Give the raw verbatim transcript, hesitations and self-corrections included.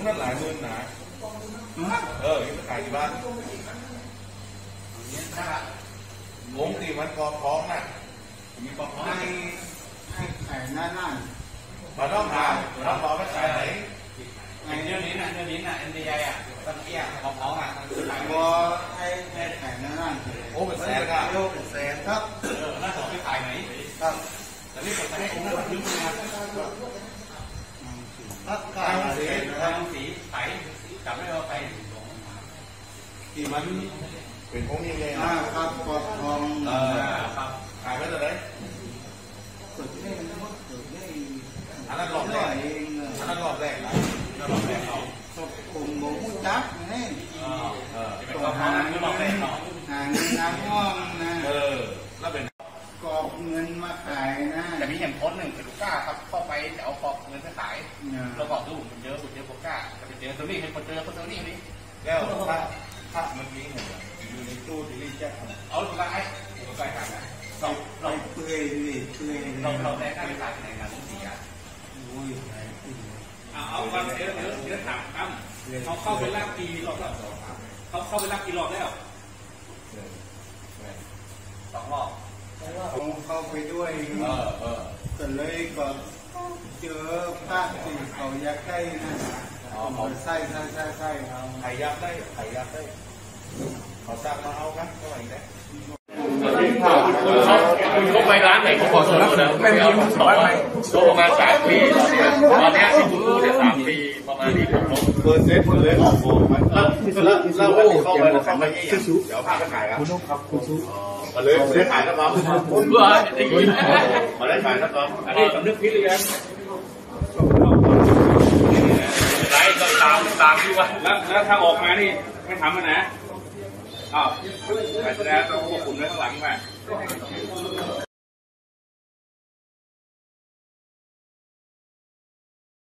นั่นหลายหมื่นนะเออยังขายที่บ้านวงตีมันกอท้องน่ะมีกอท้องให้ให้ขายหน้าหน้ามาต้องหาต้องขอไปขายไหนไอ้เรื่องนี้น่ะเรื่องนี้น่ะเอ็นดีไออ่ะตั้งเอี้ยกอท้องอ่ะขายวัวให้ให้ขายหน้าหน้าโอ้เป็นแสนครับโอ้เป็นแสนครับเออน่าสนไปขายไหนครับแต่นี่ผมจะให้องค์นั้นยืมเงินรับขายสีทางสีไถจับไม่เอาไปที่มันเป็นพวกยังไงนะครับกอดทองเออครับขายไปเท่าไหร่สุดที่สุดที่อันนั้นหลอกแรกอันนั้นหลอกแรกนะอันนั้นหลอกแรกเขาสดกลุ่มบ่มุจักนี่เออตัวทางนั้นก็หลอกแรกเนาะหาเงินน้ำห้องนะเออแล้วเป็นกอบเงินมาขายนะแต่มีเห็นโพสหนึ่งเป็นลูกก้าครับเข้าไปจะเอากอบเงินไปขายเราบอกดูมันเยอะสุดเยอะโปก้าจะไปเจอตัวนี้ให้คนเจอคนตัวนี้นี่แล้วถ้าถ้าเมื่อกี้เห็นอยู่ในตู้ที่รีแจ็คเอาตัวไอ้ตัวไก่ขายนะเราเราเปื่อยดิเปื่อยเราเราได้ค่าไปขายในงานลูกสีอ่ะโอ้ยเอาเอาวันเดี๋ยวเดี๋ยวเดี๋ยวถามครับเขาเข้าไปลากกี่รอบแล้วเขาเข้าไปลากกี่รอบแล้วสองรอบผมเข้าไปด้วยเออเออก็เลยก็เจอภาพที่เขาอยากได้นะเขาใส่ใส่ใส่ใส่เอาไข่ยักษ์ได้ไข่ยักษ์ได้เขาสร้างมาเอาครับเท่าไหร่ได้คุณเขาไปร้านไหนเขาขอสนับสนุนไม่มีสอนไหมก็ประมาณสามปีตอนนี้ที่ผมรู้เนี่ยสามปีประมาณนี้ผมเปิดเซ็ตหมดเลยออกโบมันแล้วแล้วแล้ววันนี้เข้าไปเข้าไปยี่สิบเดี๋ยวพาไปขายครับคุณนุ๊กครับคุณนุ๊กมาเลยได้ขายแล้วครับเบื่อได้กินมาได้ขายแล้วครับอันนี้สำนึกผิดเลยครับไรก็ตามตามที่ว่าแล้วแล้วถ้าออกมานี่ไม่ทำมันนะอ้าวแต่แล้วต้องควบคุมไว้ข้างหลังมา